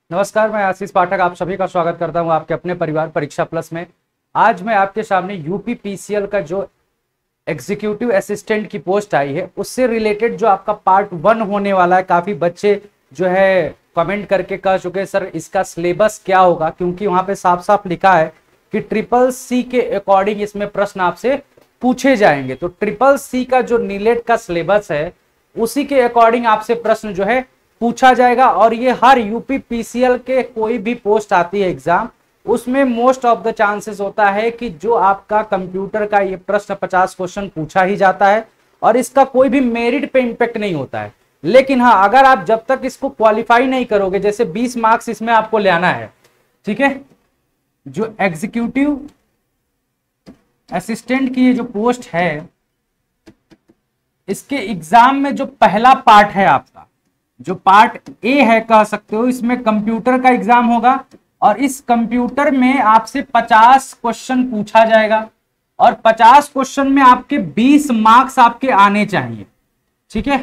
नमस्कार, मैं आशीष पाठक आप सभी का स्वागत करता हूं आपके अपने परिवार परीक्षा प्लस में। आज मैं आपके सामने यूपी पीसीएल का जो एग्जीक्यूटिव असिस्टेंट की पोस्ट आई है उससे रिलेटेड जो आपका पार्ट 1 होने वाला है। काफी बच्चे जो है कमेंट करके कह चुके सर इसका सिलेबस क्या होगा, क्योंकि वहां पे साफ साफ लिखा है कि ट्रिपल सी के अकॉर्डिंग इसमें प्रश्न आपसे पूछे जाएंगे। तो ट्रिपल सी का जो नीलेट का सिलेबस है उसी के अकॉर्डिंग आपसे प्रश्न जो है पूछा जाएगा। और ये हर यूपी पीसीएल के कोई भी पोस्ट आती है एग्जाम, उसमें मोस्ट ऑफ द चांसेस होता है कि जो आपका कंप्यूटर का ये प्रश्न 50 क्वेश्चन पूछा ही जाता है और इसका कोई भी मेरिट पे इंपैक्ट नहीं होता है। लेकिन हाँ, अगर आप जब तक इसको क्वालिफाई नहीं करोगे, जैसे 20 मार्क्स इसमें आपको ले आना है, ठीक है। जो एग्जीक्यूटिव असिस्टेंट की ये जो पोस्ट है इसके एग्जाम में जो पहला पार्ट है आपका, जो पार्ट ए है कह सकते हो, इसमें कंप्यूटर का एग्जाम होगा और इस कंप्यूटर में आपसे 50 क्वेश्चन पूछा जाएगा और 50 क्वेश्चन में आपके 20 मार्क्स आपके आने चाहिए, ठीक है।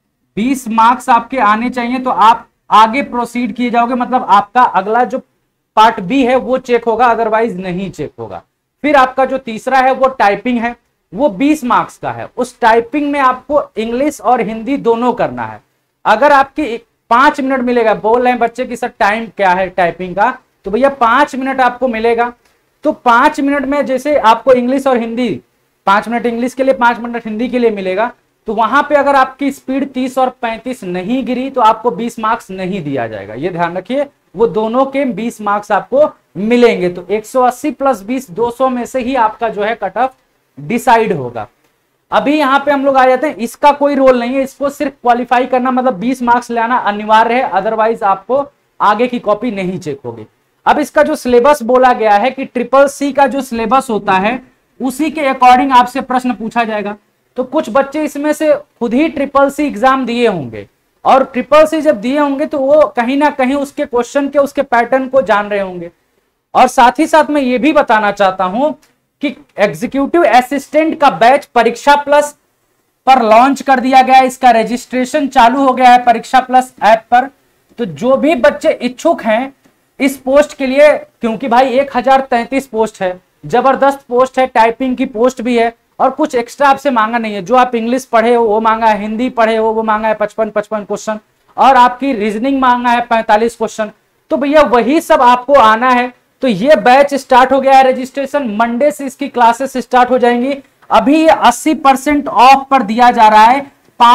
20 मार्क्स आपके आने चाहिए तो आप आगे प्रोसीड किए जाओगे, मतलब आपका अगला जो पार्ट बी है वो चेक होगा, अदरवाइज नहीं चेक होगा। फिर आपका जो तीसरा है वो टाइपिंग है, वो 20 मार्क्स का है। उस टाइपिंग में आपको इंग्लिश और हिंदी दोनों करना है। अगर आपकी 5 मिनट मिलेगा, बोल रहे हैं बच्चे की सर टाइम क्या है टाइपिंग का, तो भैया 5 मिनट आपको मिलेगा। तो 5 मिनट में जैसे आपको इंग्लिश और हिंदी 5 मिनट इंग्लिश के लिए 5 मिनट हिंदी के लिए मिलेगा, तो वहां पे अगर आपकी स्पीड 30 और 35 नहीं गिरी तो आपको 20 मार्क्स नहीं दिया जाएगा। ये ध्यान रखिए, वो दोनों के 20 मार्क्स आपको मिलेंगे। तो 180 प्लस 20 200 में से ही आपका जो है कट ऑफ डिसाइड होगा। अभी यहां पे हम लोग आ जाते हैं, इसका कोई रोल नहीं है, इसको सिर्फ क्वालिफाई करना, मतलब 20 मार्क्स लाना अनिवार्य है, अदरवाइज आपको आगे की कॉपी नहीं चेक होगी। अब इसका जो सिलेबस बोला गया है कि ट्रिपल सी का जो सिलेबस होता है उसी के अकॉर्डिंग आपसे प्रश्न पूछा जाएगा। तो कुछ बच्चे इसमें से खुद ही ट्रिपल सी एग्जाम दिए होंगे और ट्रिपल सी जब दिए होंगे तो वो कहीं ना कहीं उसके क्वेश्चन के उसके पैटर्न को जान रहे होंगे। और साथ ही साथ मैं ये भी बताना चाहता हूं कि एग्जीक्यूटिव असिस्टेंट का बैच परीक्षा प्लस पर लॉन्च कर दिया गया है। इसका रजिस्ट्रेशन चालू हो गया है परीक्षा प्लस ऐप पर। तो जो भी बच्चे इच्छुक हैं इस पोस्ट के लिए, क्योंकि भाई 1033 पोस्ट है, जबरदस्त पोस्ट है, टाइपिंग की पोस्ट भी है और कुछ एक्स्ट्रा आपसे मांगा नहीं है। जो आप इंग्लिश पढ़े हो वो मांगा है, हिंदी पढ़े हो वो मांगा है 55 क्वेश्चन, और आपकी रीजनिंग मांगा है 45 क्वेश्चन। तो भैया वही सब आपको आना है। तो ये बैच स्टार्ट हो गया है, रजिस्ट्रेशन मंडे से इसकी क्लासेस स्टार्ट हो जाएंगी। अभी ये 80% ऑफ पर दिया जा रहा है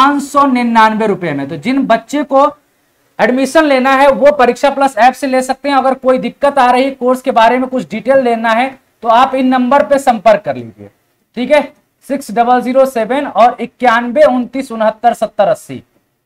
599 रुपए में। तो जिन बच्चे को एडमिशन लेना है वो परीक्षा प्लस ऐप से ले सकते हैं। अगर कोई दिक्कत आ रही है, कोर्स के बारे में कुछ डिटेल लेना है, तो आप इन नंबर पे संपर्क कर लीजिए, ठीक है। 6007 और 9129697080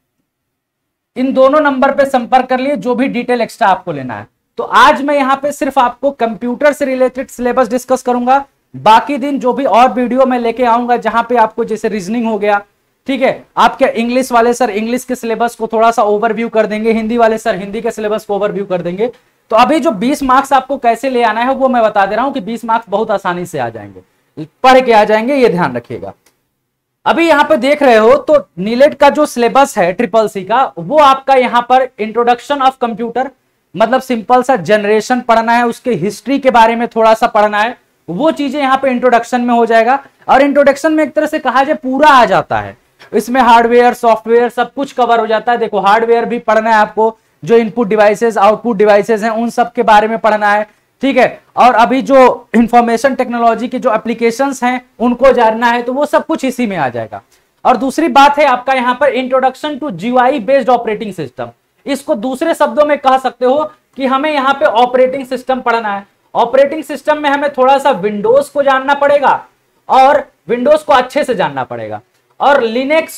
इन दोनों नंबर पे संपर्क कर लिए, जो भी डिटेल एक्स्ट्रा आपको लेना है। तो आज मैं यहां पे सिर्फ आपको कंप्यूटर से रिलेटेड सिलेबस डिस्कस करूंगा। बाकी दिन जो भी और वीडियो मैं लेके आऊंगा जहां पे आपको जैसे रीजनिंग हो गया, ठीक है, आपके इंग्लिश वाले सर इंग्लिश के सिलेबस को थोड़ा सा ओवरव्यू कर देंगे, हिंदी वाले सर हिंदी के सिलेबस को ओवरव्यू कर देंगे। तो अभी जो 20 मार्क्स आपको कैसे ले आना है वो मैं बता दे रहा हूं कि 20 मार्क्स बहुत आसानी से आ जाएंगे, पढ़ के आ जाएंगे, ये ध्यान रखिएगा। अभी यहां पे देख रहे हो तो नीलेट का जो सिलेबस है ट्रिपल सी का, वो आपका यहां पर इंट्रोडक्शन ऑफ कंप्यूटर, मतलब सिंपल सा जनरेशन पढ़ना है, उसके हिस्ट्री के बारे में थोड़ा सा पढ़ना है, वो चीजें यहां पे इंट्रोडक्शन में हो जाएगा। और इंट्रोडक्शन में एक तरह से कहा जाए पूरा आ जाता है, इसमें हार्डवेयर सॉफ्टवेयर सब कुछ कवर हो जाता है। देखो हार्डवेयर भी पढ़ना है आपको, जो इनपुट डिवाइसेस आउटपुट डिवाइसेस हैं उन सब के बारे में पढ़ना है, ठीक है। और अभी जो इंफॉर्मेशन टेक्नोलॉजी के जो एप्लीकेशंस हैं उनको जानना है, तो वो सब कुछ इसी में आ जाएगा। और दूसरी बात है आपका यहां पर introduction to GUI based operating system. इसको दूसरे शब्दों में कह सकते हो कि हमें यहां पे ऑपरेटिंग सिस्टम पढ़ना है। ऑपरेटिंग सिस्टम में हमें थोड़ा सा विंडोज को जानना पड़ेगा और विंडोज को अच्छे से जानना पड़ेगा, और लिनक्स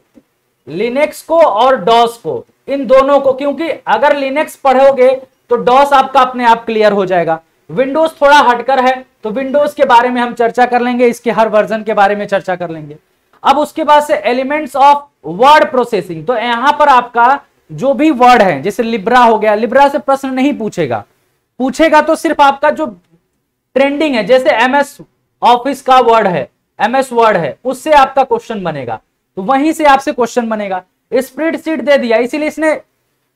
को और डॉस को, इन दोनों को, क्योंकि अगर लिनक्स पढ़ोगे तो डॉस आपका अपने आप क्लियर हो जाएगा। विंडोज थोड़ा हटकर है तो विंडोज के बारे में हम चर्चा कर लेंगे, इसके हर वर्जन के बारे में चर्चा कर लेंगे। अब उसके बाद से एलिमेंट्स ऑफ वर्ड प्रोसेसिंग, तो यहां पर आपका जो भी वर्ड है, जैसे लिब्रा हो गया, लिब्रा से प्रश्न नहीं पूछेगा तो सिर्फ आपका जो ट्रेंडिंग है, जैसे एमएस ऑफिस का वर्ड है, एमएस वर्ड है, उससे आपका क्वेश्चन बनेगा, तो वहीं से आपसे क्वेश्चन बनेगा। स्प्रेडशीट दे दिया, इसीलिए इसने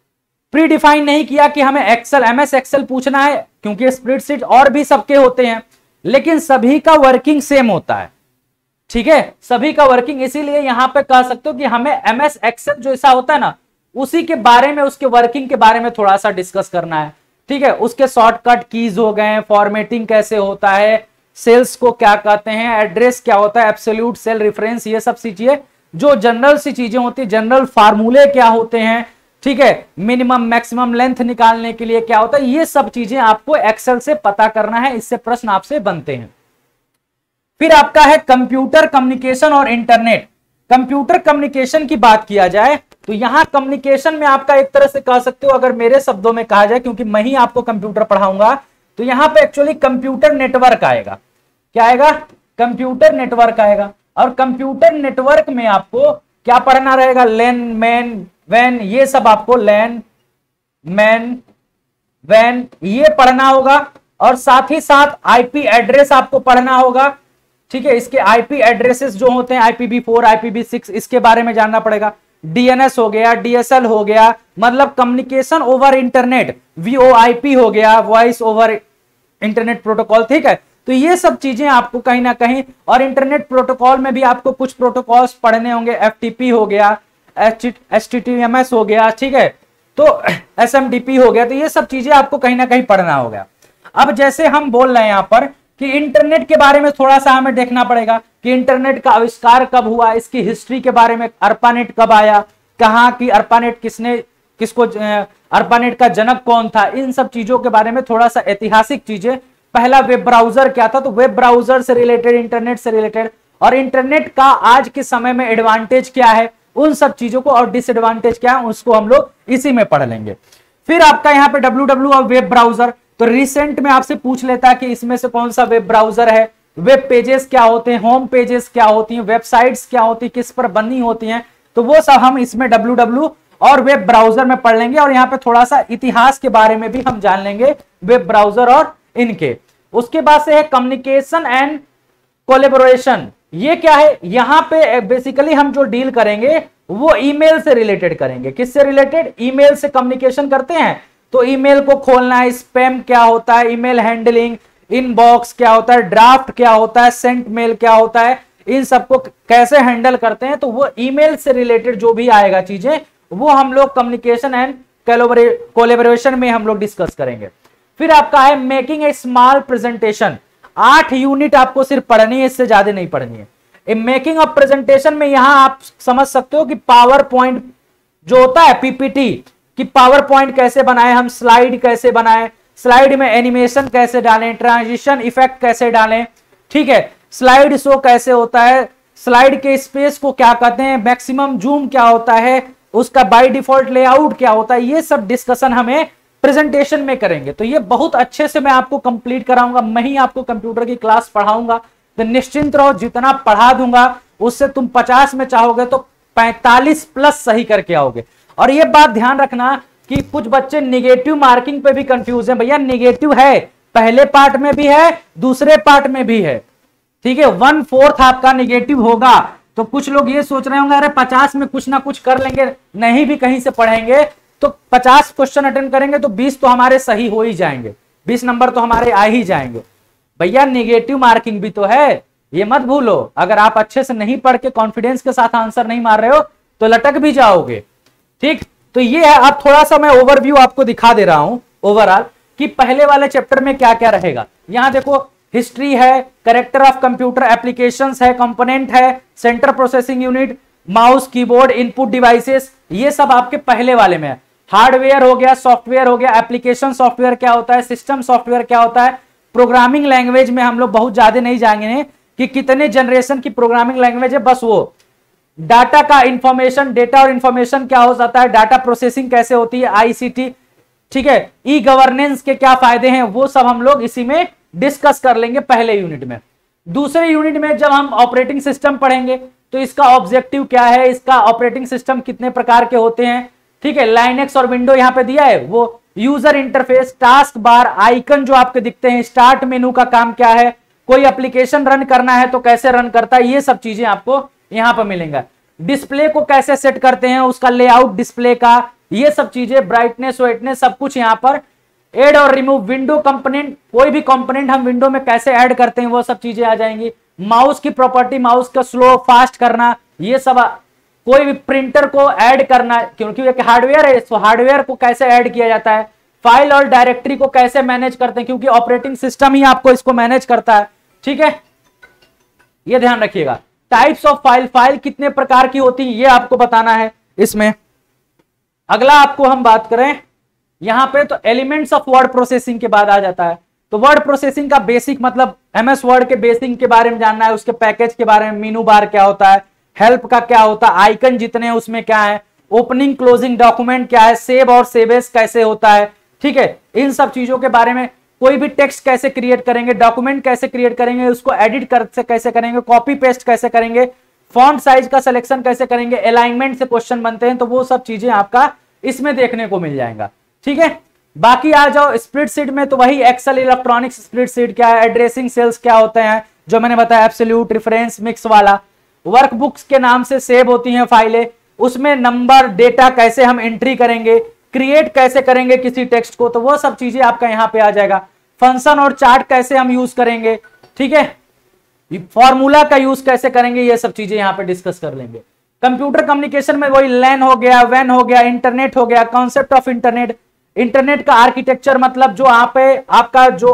प्री डिफाइन नहीं किया कि हमें एक्सेल एमएस एक्सेल पूछना है, क्योंकि स्प्रेडशीट और भी सबके होते हैं, लेकिन सभी का वर्किंग सेम होता है। ठीक है, सभी का वर्किंग, इसीलिए यहां पे कह सकते हो कि हमें एमएस एक्सेल जो ऐसा होता है ना, उसी के बारे में, उसके वर्किंग के बारे में थोड़ा सा डिस्कस करना है। ठीक है, उसके शॉर्टकट कीज हो गए, फॉर्मेटिंग कैसे होता है, सेल्स को क्या कहते हैं, एड्रेस क्या होता है, एब्सोल्यूट सेल रेफरेंस, ये सब सी चीजें जो जनरल सी चीजें होती है, जनरल फार्मूले क्या होते हैं, ठीक है, मिनिमम मैक्सिमम लेंथ निकालने के लिए क्या होता है, ये सब चीजें आपको एक्सेल से पता करना है, इससे प्रश्न आपसे बनते हैं। फिर आपका है कंप्यूटर कम्युनिकेशन और इंटरनेट। कंप्यूटर कम्युनिकेशन की बात किया जाए तो यहां कम्युनिकेशन में आपका एक तरह से कह सकते हो, अगर मेरे शब्दों में कहा जाए, क्योंकि मैं ही आपको कंप्यूटर पढ़ाऊंगा, तो यहां पे एक्चुअली कंप्यूटर नेटवर्क आएगा। क्या आएगा? कंप्यूटर नेटवर्क आएगा। और कंप्यूटर नेटवर्क में आपको क्या पढ़ना रहेगा? लैन, मैन, वैन, ये सब आपको लैन, मैन, वैन ये पढ़ना होगा। और साथ ही साथ आईपी एड्रेस आपको पढ़ना होगा। ठीक है, इसके आईपी एड्रेसेस जो होते हैं IPv4, IPv6, इसके बारे में जानना पड़ेगा। DNS हो गया, DSL हो गया, मतलब कम्युनिकेशन ओवर इंटरनेट, VoIP हो गया, वॉइस ओवर इंटरनेट प्रोटोकॉल। ठीक है, तो ये सब चीजें आपको कहीं ना कहीं, और इंटरनेट प्रोटोकॉल में भी आपको कुछ प्रोटोकॉल्स पढ़ने होंगे, FTP हो गया, HTTPS हो गया, ठीक है, तो SMTP हो गया, तो ये सब चीजें आपको कहीं ना कहीं पढ़ना होगा। अब जैसे हम बोल रहे हैं यहां पर कि इंटरनेट के बारे में थोड़ा सा हमें देखना पड़ेगा कि इंटरनेट का आविष्कार कब हुआ, इसकी हिस्ट्री के बारे में, अर्पानेट कब आया, कहाँ की अर्पानेट, किसको अर्पानेट का जनक कौन था, इन सब चीजों के बारे में थोड़ा सा ऐतिहासिक चीजें। पहला वेब ब्राउजर क्या था, तो वेब ब्राउजर से रिलेटेड, इंटरनेट से रिलेटेड, और इंटरनेट का आज के समय में एडवांटेज क्या है, उन सब चीजों को, और डिसएडवांटेज क्या है उसको हम लोग इसी में पढ़ लेंगे। फिर आपका यहाँ पे www और वेब ब्राउजर, तो रिसेंट में आपसे पूछ लेता है कि इसमें से कौन सा वेब ब्राउजर है, वेब पेजेस क्या होते हैं, होम पेजेस क्या होती हैं, वेबसाइट्स क्या होती है, किस पर बनी होती हैं, तो वो सब हम इसमें www और वेब ब्राउजर में पढ़ लेंगे। और यहाँ पे थोड़ा सा इतिहास के बारे में भी हम जान लेंगे वेब ब्राउजर और इनके। उसके बाद से है कम्युनिकेशन एंड कोलैबोरेशन। ये क्या है? यहाँ पे बेसिकली हम जो डील करेंगे वो ईमेल से रिलेटेड करेंगे। किससे रिलेटेड? ईमेल से कम्युनिकेशन करते हैं, तो ईमेल को खोलना, स्पैम क्या होता है, ईमेल हैंडलिंग, इनबॉक्स क्या होता है, ड्राफ्ट क्या होता है, सेंट मेल क्या होता है, इन सबको कैसे हैंडल करते हैं, तो वो ईमेल से रिलेटेड जो भी आएगा चीजें, वो हम लोग कम्युनिकेशन एंड कोलैबोरेशन में हम लोग डिस्कस करेंगे। फिर आपका है making a small presentation. 8 unit आपको सिर्फ पढ़नी है, इससे ज्यादा नहीं पढ़नी है। मेकिंग ऑफ प्रेजेंटेशन में यहां आप समझ सकते हो कि पावर पॉइंट जो होता है, PPT, कि पावर पॉइंट कैसे बनाए हम, स्लाइड कैसे बनाए, स्लाइड में एनिमेशन कैसे डालें, ट्रांजिशन इफेक्ट कैसे डालें, ठीक है, स्लाइड शो कैसे होता है, स्लाइड के स्पेस को क्या कहते हैं, मैक्सिमम जूम क्या होता है, उसका बाय डिफॉल्ट लेआउट क्या होता है, ये सब डिस्कशन हमें प्रेजेंटेशन में करेंगे। तो ये बहुत अच्छे से मैं आपको कंप्लीट कराऊंगा, मैं ही आपको कंप्यूटर की क्लास पढ़ाऊंगा, तो निश्चिंत रहो, जितना पढ़ा दूंगा उससे तुम 50 में चाहोगे तो 45 प्लस सही करके आओगे। और ये बात ध्यान रखना कि कुछ बच्चे निगेटिव मार्किंग पे भी कंफ्यूज हैं। भैया निगेटिव है, पहले पार्ट में भी है, दूसरे पार्ट में भी है, ठीक है, 1/4 आपका निगेटिव होगा। तो कुछ लोग ये सोच रहे होंगे अरे 50 में कुछ ना कुछ कर लेंगे, नहीं भी कहीं से पढ़ेंगे तो 50 क्वेश्चन अटेंड करेंगे तो 20 तो हमारे सही हो ही जाएंगे, 20 नंबर तो हमारे आ ही जाएंगे। भैया निगेटिव मार्किंग भी तो है, ये मत भूलो। अगर आप अच्छे से नहीं पढ़ के कॉन्फिडेंस के साथ आंसर नहीं मार रहे हो तो लटक भी जाओगे। ठीक, तो ये है, आप थोड़ा सा मैं ओवरव्यू आपको दिखा दे रहा हूं ओवरऑल कि पहले वाले चैप्टर में क्या क्या रहेगा। यहां देखो हिस्ट्री है, कैरेक्टर ऑफ कंप्यूटर एप्लीकेशंस है, कंपोनेंट है, central processing unit, mouse, keyboard, input devices, ये सब आपके पहले वाले में है। हार्डवेयर हो गया, सॉफ्टवेयर हो गया, एप्लीकेशन सॉफ्टवेयर क्या होता है, सिस्टम सॉफ्टवेयर क्या होता है, प्रोग्रामिंग लैंग्वेज में हम लोग बहुत ज्यादा नहीं जाएंगे कि कितने जनरेशन की प्रोग्रामिंग लैंग्वेज है, बस वो डाटा का इंफॉर्मेशन, डेटा और इंफॉर्मेशन क्या हो जाता है, डाटा प्रोसेसिंग कैसे होती है, ICT, ठीक है, ई गवर्नेंस के क्या फायदे हैं, वो सब हम लोग इसी में डिस्कस कर लेंगे पहले यूनिट में। दूसरे यूनिट में जब हम ऑपरेटिंग सिस्टम पढ़ेंगे तो इसका ऑब्जेक्टिव क्या है, इसका ऑपरेटिंग सिस्टम कितने प्रकार के होते हैं, ठीक है, लाइनेक्स और विंडो यहां पे दिया है, वो user interface, task bar, icon जो आपके दिखते हैं, स्टार्ट मेनू का काम क्या है, कोई एप्लीकेशन रन करना है तो कैसे रन करता है, ये सब चीजें आपको यहां पर मिलेंगे। डिस्प्ले को कैसे सेट करते हैं, उसका लेआउट डिस्प्ले का, ये सब चीजें, ब्राइटनेस वाइटनेस सब कुछ यहाँ पर ऐड और रिमूव, विंडो कंपोनेंट, कोई भी कंपोनेंट हम विंडो में कैसे ऐड करते हैं वो सब चीजें आ जाएंगी। माउस की प्रॉपर्टी, माउस का स्लो फास्ट करना, ये सब, कोई भी प्रिंटर को ऐड करना, क्योंकि एक हार्डवेयर है तो हार्डवेयर को कैसे ऐड किया जाता है, फाइल और डायरेक्टरी को कैसे मैनेज करते हैं, क्योंकि ऑपरेटिंग सिस्टम ही आपको इसको मैनेज करता है। ठीक है, ये ध्यान रखिएगा। टाइप्स ऑफ फाइल, फाइल कितने प्रकार की होती है ये आपको बताना है इसमें। अगला आपको हम बात करें यहां पे तो एलिमेंट्स ऑफ वर्ड प्रोसेसिंग के बाद आ जाता है। तो वर्ड प्रोसेसिंग का बेसिक मतलब एमएस वर्ड के बेसिक के बारे में जानना है, उसके पैकेज के बारे में, मेनू बार क्या होता है, हेल्प का क्या होता है, आइकन जितने हैं उसमें क्या है, ओपनिंग क्लोजिंग डॉक्यूमेंट क्या है, सेव और सेवेस कैसे होता है। ठीक है, इन सब चीजों के बारे में, कोई भी टेक्स्ट कैसे क्रिएट करेंगे, डॉक्यूमेंट कैसे क्रिएट करेंगे, उसको एडिट कैसे करेंगे, कॉपी पेस्ट कैसे करेंगे, फॉन्ट साइज का सिलेक्शन कैसे करेंगे, अलाइनमेंट से क्वेश्चन बनते हैं, तो वो सब चीजें आपका इसमें देखने को मिल जाएगा। ठीक है, बाकी आ जाओ स्प्रेडशीट में, तो वही एक्सेल इलेक्ट्रॉनिक्स स्प्रेडशीट क्या है, एड्रेसिंग सेल्स क्या होते हैं जो मैंने बताया, एब्सोल्यूट, रेफरेंस, मिक्स वाला, वर्कबुक्स के नाम से सेव होती हैं फाइलें, उसमें नंबर डेटा कैसे हम एंट्री करेंगे, क्रिएट कैसे करेंगे किसी टेक्स्ट को, तो वो सब चीजें आपका यहां पे आ जाएगा। फंक्शन और चार्ट कैसे हम यूज करेंगे, ठीक है, फॉर्मूला का यूज कैसे करेंगे, ये सब चीजें यहां पे डिस्कस कर लेंगे। कंप्यूटर कम्युनिकेशन में वही लैन हो गया, वैन हो गया, इंटरनेट हो गया, कॉन्सेप्ट ऑफ इंटरनेट, इंटरनेट का आर्किटेक्चर मतलब जो यहाँ पे आपका जो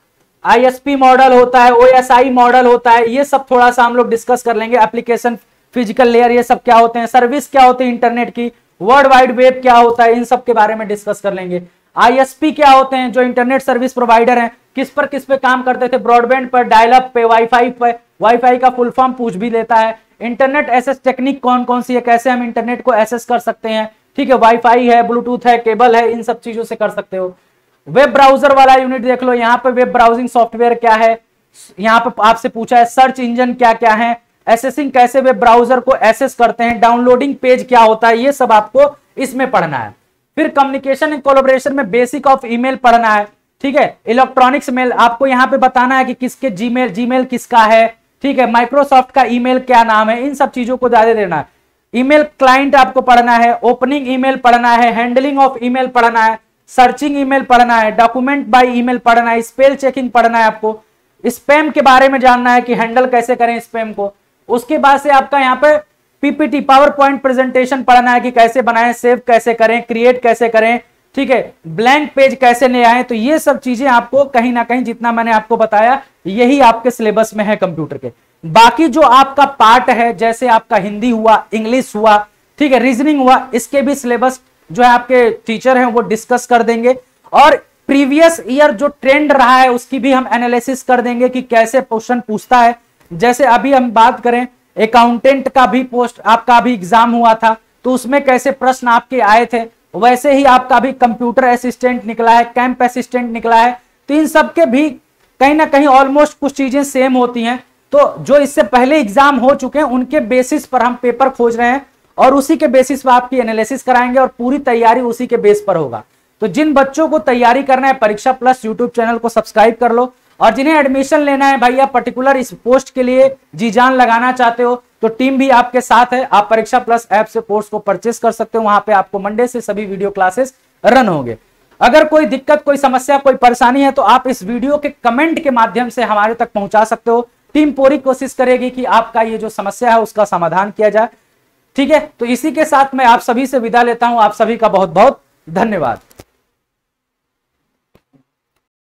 आईएसपी मॉडल होता है, ओएसआई मॉडल होता है, ये सब थोड़ा सा हम लोग डिस्कस कर लेंगे। एप्लीकेशन, फिजिकल लेयर, ये सब क्या होते हैं, सर्विस क्या होती है इंटरनेट की, वर्ल्ड वाइड वेब क्या होता है, इन सब के बारे में डिस्कस कर लेंगे। आईएसपी क्या होते हैं, जो इंटरनेट सर्विस प्रोवाइडर हैं, किस पर काम करते थे, ब्रॉडबैंड पर, डायल अप पे, वाईफाई पे, वाईफाई का फुल फॉर्म पूछ भी लेता है। इंटरनेट एसेस टेक्निक कौन कौन सी है, कैसे हम इंटरनेट को एसेस कर सकते हैं, ठीक है, वाईफाई है, ब्लूटूथ है, केबल है, इन सब चीजों से कर सकते हो। वेब ब्राउजर वाला यूनिट देख लो, यहाँ पे वेब ब्राउजिंग सॉफ्टवेयर क्या है, यहाँ पे आपसे पूछा है सर्च इंजन क्या क्या है, एसेसिंग कैसे वेब ब्राउजर को एसेस करते हैं, डाउनलोडिंग पेज क्या होता है, ये सब आपको इसमें पढ़ना है। फिर कम्युनिकेशन एंड कोलैबोरेशन में बेसिक ऑफ ईमेल पढ़ना है, ठीक है, इलेक्ट्रॉनिक्स मेल आपको यहाँ पे बताना है कि किसके जीमेल किसका है, ठीक है, माइक्रोसॉफ्ट का ईमेल क्या नाम है, इन सब चीजों को ज्यादा देना है। ईमेल क्लाइंट आपको पढ़ना है, ओपनिंग ईमेल पढ़ना है, हैंडलिंग ऑफ ईमेल पढ़ना है, सर्चिंग ईमेल पढ़ना है, डॉक्यूमेंट बाय ईमेल पढ़ना है, स्पेल चेकिंग पढ़ना है, आपको स्पैम के बारे में जानना है कि हैंडल कैसे करें स्पैम को। उसके बाद से आपका यहाँ पे पीपीटी, पावर पॉइंट प्रेजेंटेशन पढ़ना है कि कैसे बनाएं, सेव कैसे करें, क्रिएट कैसे करें, ठीक है, ब्लैंक पेज कैसे ले आए। तो ये सब चीजें आपको कहीं ना कहीं जितना मैंने आपको बताया यही आपके सिलेबस में है कंप्यूटर के। बाकी जो आपका पार्ट है, जैसे आपका हिंदी हुआ, इंग्लिश हुआ, ठीक है, रीजनिंग हुआ, इसके भी सिलेबस जो है आपके टीचर हैं वो डिस्कस कर देंगे। और प्रीवियस ईयर जो ट्रेंड रहा है उसकी भी हम एनालिसिस कर देंगे कि कैसे क्वेश्चन पूछता है। जैसे अभी हम बात करें अकाउंटेंट का भी पोस्ट आपका अभी एग्जाम हुआ था, तो उसमें कैसे प्रश्न आपके आए थे, वैसे ही आपका भी कंप्यूटर असिस्टेंट निकला है, कैंप असिस्टेंट निकला है। तो इन सबके भी कहीं ना कहीं ऑलमोस्ट कुछ चीजें सेम होती हैं। तो जो इससे पहले एग्जाम हो चुके हैं उनके बेसिस पर हम पेपर खोज रहे हैं और उसी के बेसिस पर आपकी एनालिसिस कराएंगे और पूरी तैयारी उसी के बेस पर होगा। तो जिन बच्चों को तैयारी करना है परीक्षा प्लस यूट्यूब चैनल को सब्सक्राइब कर लो, और जिन्हें एडमिशन लेना है भैया पर्टिकुलर इस पोस्ट के लिए जी जान लगाना चाहते हो तो टीम भी आपके साथ है। आप परीक्षा प्लस ऐप से कोर्स को परचेस कर सकते हो, वहां पे आपको मंडे से सभी वीडियो क्लासेस रन होंगे। अगर कोई दिक्कत, कोई समस्या, कोई परेशानी है तो आप इस वीडियो के कमेंट के माध्यम से हमारे तक पहुंचा सकते हो। टीम पूरी कोशिश करेगी कि आपका ये जो समस्या है उसका समाधान किया जाए, ठीक है। तो इसी के साथ मैं आप सभी से विदा लेता हूं। आप सभी का बहुत बहुत धन्यवाद।